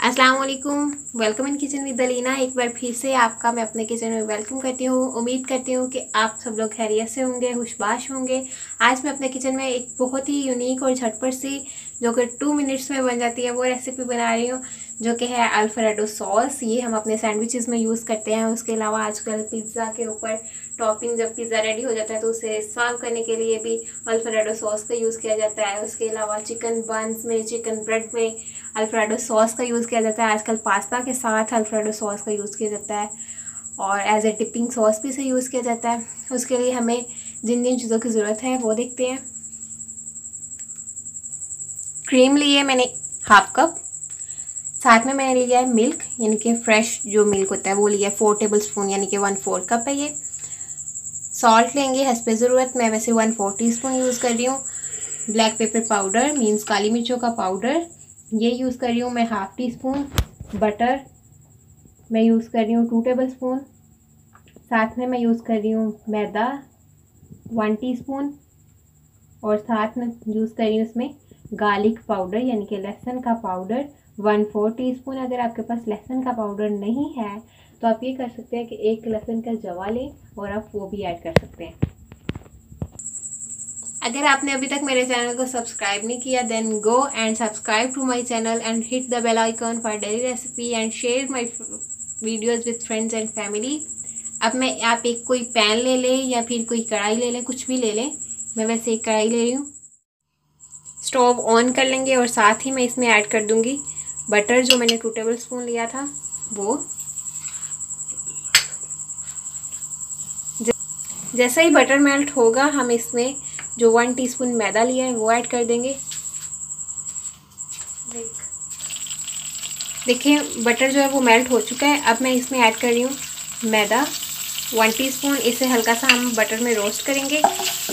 अस्सलाम वालेकुम। Welcome in kitchen with Dalina. एक बार फिर से आपका मैं अपने किचन में वेलकम करती हूँ। उम्मीद करती हूँ कि आप सब लोग खैरियत से होंगे, खुशबाश होंगे। आज मैं अपने किचन में एक बहुत ही यूनिक और झटपट सी जो कि 2 मिनट्स में बन जाती है वो रेसिपी बना रही हूँ, जो कि है अल्फ्रेडो सॉस। ये हम अपने सैंडविचेस में यूज़ करते हैं। उसके अलावा आजकल पिज़्ज़ा के ऊपर टॉपिंग, जब पिज़्ज़ा रेडी हो जाता है तो उसे सर्व करने के लिए भी अल्फ्रेडो सॉस का यूज़ किया जाता है। उसके अलावा चिकन बन्स में, चिकन ब्रेड में अल्फ्रेडो सॉस का यूज़ किया जाता है। आजकल पास्ता के साथ अल्फ्रेडो सॉस का यूज़ किया जाता है और एज ए डिपिंग सॉस भी इसे यूज़ किया जाता है। उसके लिए हमें जिन जिन चीज़ों की ज़रूरत है वो देखते हैं। क्रीम ली है मैंने 1/2 कप। साथ में मैंने लिया है मिल्क, यानी कि फ्रेश जो मिल्क होता है वो लिया है 4 टेबल स्पून, यानी कि 1/4 कप है ये। सॉल्ट लेंगे हस्बे ज़रूरत, मैं वैसे 1/4 टीस्पून यूज़ कर रही हूँ। ब्लैक पेपर पाउडर मीन्स काली मिर्चों का पाउडर, ये यूज़ कर रही हूँ मैं 1/2 टीस्पून। बटर मैं यूज़ कर रही हूँ 2 टेबल स्पून। साथ में मैं यूज़ कर रही हूँ मैदा 1 टीस्पून और साथ में यूज़ कर रही हूँ इसमें गार्लिक पाउडर, यानी कि लहसुन का पाउडर 1/4 टीस्पून। अगर आपके पास लहसुन का पाउडर नहीं है तो आप ये कर सकते हैं कि एक लहसुन का जवा लें और आप वो भी ऐड कर सकते हैं। अगर आपने अभी तक मेरे चैनल को सब्सक्राइब नहीं किया then go and subscribe to my channel and hit the bell icon for daily recipe and share my videos with friends and family. अब आप एक कोई पैन ले लें या फिर कोई कढ़ाई ले लें, कुछ भी ले लें। मैं वैसे एक कढ़ाई ले रही हूँ। स्टोव ऑन कर लेंगे और साथ ही मैं इसमें ऐड कर दूँगी बटर, जो मैंने 2 टेबल स्पून लिया था वो। जैसे ही बटर मेल्ट होगा हम इसमें जो 1 टीस्पून मैदा लिया है वो ऐड कर देंगे। देखिए बटर जो है वो मेल्ट हो चुका है। अब मैं इसमें ऐड कर रही हूँ मैदा 1 टीस्पून। इसे हल्का सा हम बटर में रोस्ट करेंगे।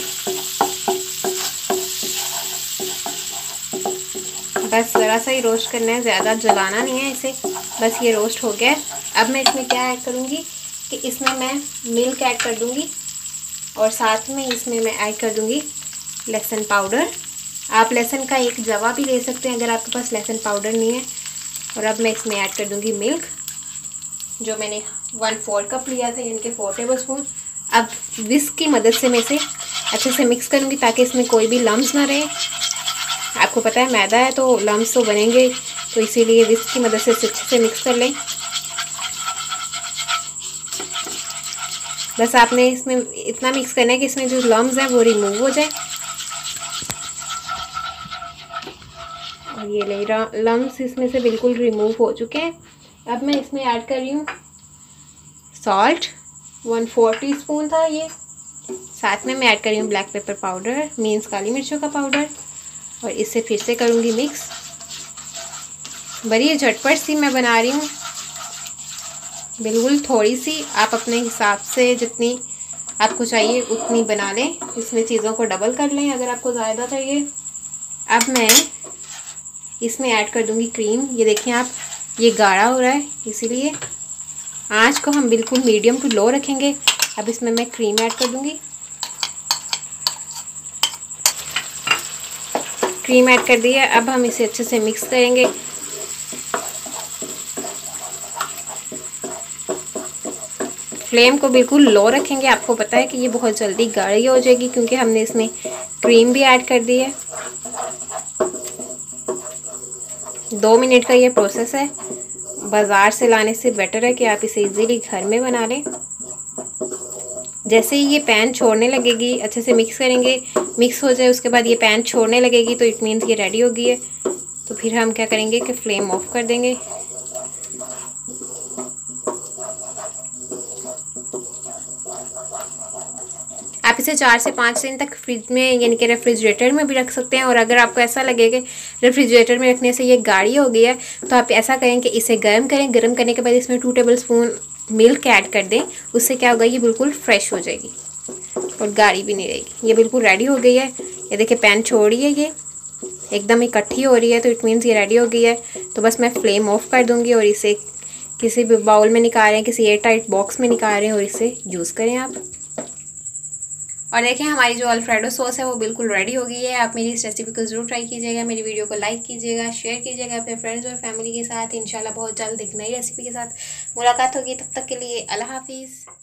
बस ज़रा सा ही रोस्ट करना है, ज़्यादा जलाना नहीं है इसे, बस ये रोस्ट हो गया है। अब मैं इसमें क्या ऐड करूँगी कि इसमें मैं मिल्क ऐड कर दूँगी और साथ में इसमें मैं ऐड कर दूँगी लहसुन पाउडर। आप लहसुन का एक जवा भी ले सकते हैं अगर आपके पास लहसुन पाउडर नहीं है। और अब मैं इसमें ऐड कर दूँगी मिल्क, जो मैंने 1/4 कप लिया था, यानी कि 4 टेबल स्पून। अब विस्क की मदद से मैं इसे अच्छे से मिक्स करूँगी ताकि इसमें कोई भी लम्स ना रहे। आपको पता है मैदा है तो लम्स तो बनेंगे, तो इसीलिए विस्क की मदद से इसे अच्छे से मिक्स कर लें। बस आपने इसमें इतना मिक्स करना है कि इसमें जो लम्स हैं वो रिमूव हो जाए। और ये ले लम्स इसमें से बिल्कुल रिमूव हो चुके हैं। अब मैं इसमें ऐड कर रही हूँ सॉल्ट 1/4 टीस्पून था ये। साथ में मैं ऐड कर रही हूँ ब्लैक पेपर पाउडर मीन्स काली मिर्चों का पाउडर और इसे फिर से करूँगी मिक्स। बड़ी झटपट सी मैं बना रही हूँ, बिल्कुल थोड़ी सी, आप अपने हिसाब से जितनी आपको चाहिए उतनी बना लें। इसमें चीज़ों को डबल कर लें अगर आपको ज़्यादा चाहिए। अब मैं इसमें ऐड कर दूंगी क्रीम। ये देखें आप, ये गाढ़ा हो रहा है, इसीलिए आंच को हम बिल्कुल मीडियम टू लो रखेंगे। अब इसमें मैं क्रीम ऐड कर दूंगी। क्रीम ऐड कर दिया। अब हम इसे अच्छे से मिक्स करेंगे। फ्लेम को बिल्कुल लो रखेंगे। आपको पता है कि ये बहुत जल्दी गाढ़ी हो जाएगी क्योंकि हमने इसमें क्रीम भी ऐड कर दी है। 2 मिनट का ये प्रोसेस है। बाज़ार से लाने से बेटर है कि आप इसे इजीली घर में बना लें। जैसे ही ये पैन छोड़ने लगेगी, अच्छे से मिक्स करेंगे, मिक्स हो जाए उसके बाद ये पैन छोड़ने लगेगी तो इट मीन्स ये रेडी हो गई है। तो फिर हम क्या करेंगे कि फ्लेम ऑफ कर देंगे। आप इसे 4 से 5 दिन तक फ्रिज में, यानी कि रेफ्रिजरेटर में भी रख सकते हैं। और अगर आपको ऐसा लगे कि रेफ्रिजरेटर में रखने से ये गाढ़ी हो गई है तो आप ऐसा करें कि इसे गर्म करें। गर्म करने के बाद इसमें 2 टेबल स्पून मिल्क ऐड कर दें। उससे क्या होगा, ये बिल्कुल फ्रेश हो जाएगी और गाढ़ी भी नहीं रहेगी। ये बिल्कुल रेडी हो गई है। ये देखिए पैन छोड़ रही है, ये एकदम इकट्ठी हो रही है, तो इट मीन्स ये रेडी हो गई है। तो बस मैं फ्लेम ऑफ कर दूँगी और इसे किसी भी बाउल में निकाल रहे हैं, किसी एयर टाइट बॉक्स में निकाल रहे हैं और इसे यूज़ करें आप। और देखें हमारी जो अल्फ्रेडो सॉस है वो बिल्कुल रेडी हो गई है। आप मेरी इस रेसिपी को ज़रूर ट्राई कीजिएगा, मेरी वीडियो को लाइक कीजिएगा, शेयर कीजिएगा अपने फ्रेंड्स और फैमिली के साथ। इंशाल्लाह बहुत जल्द एक नई रेसिपी के साथ मुलाकात होगी। तब तक के लिए अल्लाह हाफिज़।